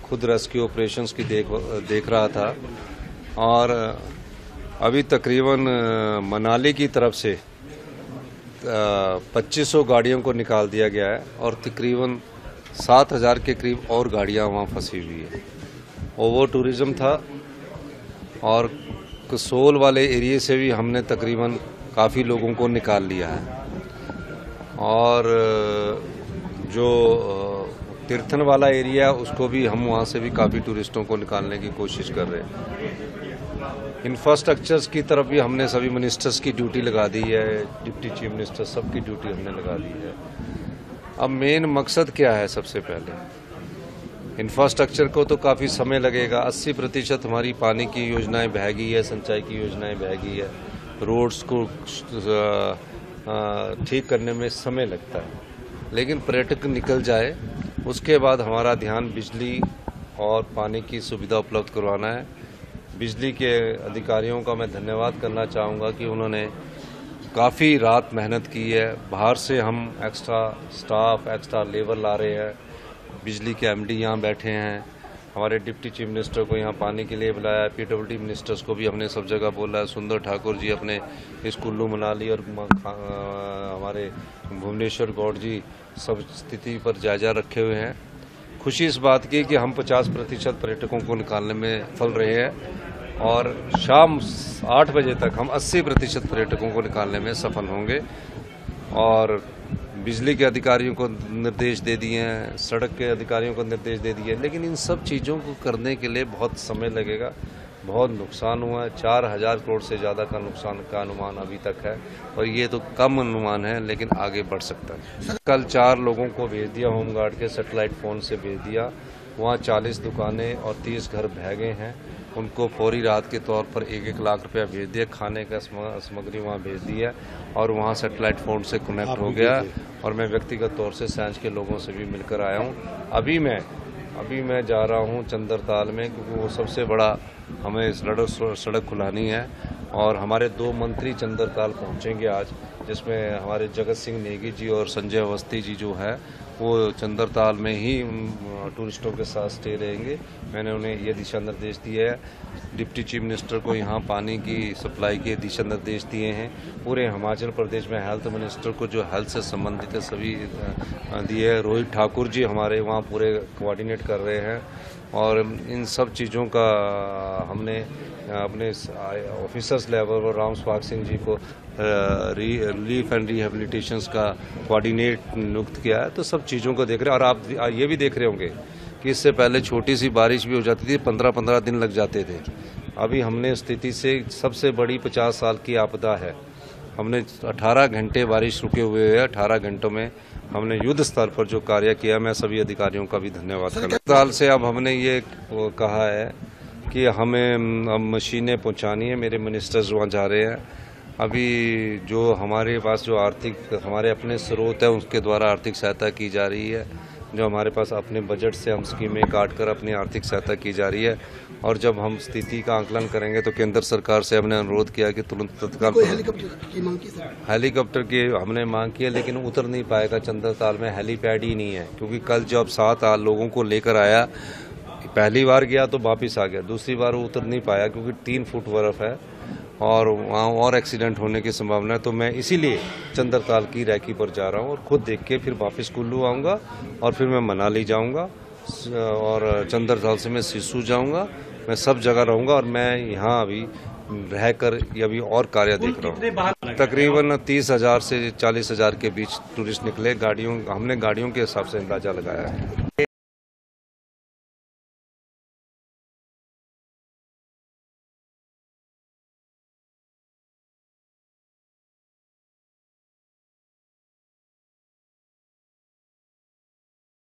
खुद rescue operations की देख रहा था और अभी तकरीबन मनाली की तरफ से 2500 गाड़ियों को निकाल दिया गया है और तकरीबन 7000 के करीब और गाड़ियां वहां फंसी हुई है। ओवर टूरिज्म था और कसोल वाले एरिया से भी हमने तकरीबन काफ़ी लोगों को निकाल लिया है और जो तीर्थन वाला एरिया है उसको भी हम वहाँ से भी काफ़ी टूरिस्टों को निकालने की कोशिश कर रहे हैं। इंफ्रास्ट्रक्चर्स की तरफ भी हमने सभी मिनिस्टर्स की ड्यूटी लगा दी है, डिप्टी चीफ मिनिस्टर सबकी ड्यूटी हमने लगा दी है। अब मेन मकसद क्या है? सबसे पहले इंफ्रास्ट्रक्चर को तो काफ़ी समय लगेगा। 80% हमारी पानी की योजनाएं बह गई है, सिंचाई की योजनाएं बह गई है, रोड्स को ठीक करने में समय लगता है, लेकिन पर्यटक निकल जाए उसके बाद हमारा ध्यान बिजली और पानी की सुविधा उपलब्ध करवाना है। बिजली के अधिकारियों का मैं धन्यवाद करना चाहूँगा कि उन्होंने काफ़ी रात मेहनत की है। बाहर से हम एक्स्ट्रा स्टाफ, एक्स्ट्रा लेबर ला रहे हैं। बिजली के एमडी यहाँ बैठे हैं। हमारे डिप्टी चीफ मिनिस्टर को यहाँ पानी के लिए बुलाया है। पीडब्ल्यूडी मिनिस्टर्स को भी हमने सब जगह बोला है। सुंदर ठाकुर जी अपने इस कुल्लू मनाली और हमारे भुवनेश्वर गौड़ जी सब स्थिति पर जायजा रखे हुए हैं। खुशी इस बात की कि हम 50% पर्यटकों को निकालने में सफल रहे हैं और शाम 8 बजे तक हम 80% पर्यटकों को निकालने में सफल होंगे। और बिजली के अधिकारियों को निर्देश दे दिए हैं, सड़क के अधिकारियों को निर्देश दे दिए, लेकिन इन सब चीज़ों को करने के लिए बहुत समय लगेगा। बहुत नुकसान हुआ है, 4000 करोड़ से ज़्यादा का नुकसान का अनुमान अभी तक है और ये तो कम अनुमान है, लेकिन आगे बढ़ सकता है। कल 4 लोगों को भेज दिया, होमगार्ड के सैटेलाइट फ़ोन से भेज दिया। वहाँ 40 दुकानें और 30 घर बह गए हैं। उनको फौरी राहत के तौर पर 1-1 लाख रुपया भेज दिया। खाने का सामग्री वहाँ भेज दी है और वहाँ सैटेलाइट फ़ोन से कनेक्ट हो गया। और मैं व्यक्तिगत तौर से सैंज के लोगों से भी मिलकर आया हूँ। अभी मैं जा रहा हूँ चंद्रताल में, क्योंकि वो सबसे बड़ा हमें सड़क खुलानी है और हमारे 2 मंत्री चंद्रताल पहुँचेंगे आज, जिसमें हमारे जगत सिंह नेगी जी और संजय अवस्थी जी जो है वो चंद्रताल में ही टूरिस्टों के साथ स्टे रहेंगे। मैंने उन्हें ये दिशा निर्देश दिए है। डिप्टी चीफ मिनिस्टर को यहाँ पानी की सप्लाई के दिशा निर्देश दिए हैं। पूरे हिमाचल प्रदेश में हेल्थ मिनिस्टर को जो हेल्थ से संबंधित है सभी दिए है। रोहित ठाकुर जी हमारे वहाँ पूरे कोऑर्डिनेट कर रहे हैं और इन सब चीज़ों का हमने अपने ऑफिसर्स लेवल और राम स्वाग सिंह जी को रिलीफ एंड रिहेबिलिटेशंस का कोऑर्डिनेट नियुक्त किया है। तो सब चीज़ों को देख रहे हैं और आप ये भी देख रहे होंगे कि इससे पहले छोटी सी बारिश भी हो जाती थी, 15-15 दिन लग जाते थे। अभी हमने स्थिति से सबसे बड़ी 50 साल की आपदा है, हमने 18 घंटे बारिश रुके हुए है। 18 घंटों में हमने युद्ध स्तर पर जो कार्य किया, मैं सभी अधिकारियों का भी धन्यवाद करना। साल से अब हमने ये कहा है कि हमें अब मशीनें पहुंचानी है। मेरे मिनिस्टर्स वहाँ जा रहे हैं। अभी जो हमारे पास जो हमारे अपने स्रोत है उसके द्वारा आर्थिक सहायता की जा रही है। जो हमारे पास अपने बजट से हम स्कीमें काट कर अपनी आर्थिक सहायता की जा रही है। और जब हम स्थिति का आकलन करेंगे तो केंद्र सरकार से हमने अनुरोध किया कि तुरंत तत्काल हेलीकॉप्टर की हमने मांग की है, लेकिन उतर नहीं पाएगा। चंद्रताल में हेलीपैड ही नहीं है, क्योंकि कल जब 7 लोगों को लेकर आया, पहली बार गया तो वापिस आ गया, दूसरी बार वो उतर नहीं पाया क्योंकि 3 फुट बर्फ है और वहाँ और एक्सीडेंट होने की संभावना है। तो मैं इसीलिए चंद्रताल की रैकी पर जा रहा हूँ और खुद देख के फिर वापस कुल्लू आऊँगा और फिर मैं मनाली जाऊँगा और चंद्रताल से मैं सिसु जाऊँगा। मैं सब जगह रहूँगा और मैं यहाँ अभी रहकर अभी और कार्य देख रहा हूँ। तकरीबन 30,000 से 40,000 के बीच टूरिस्ट निकले। हमने गाड़ियों के हिसाब से अंदाजा लगाया है।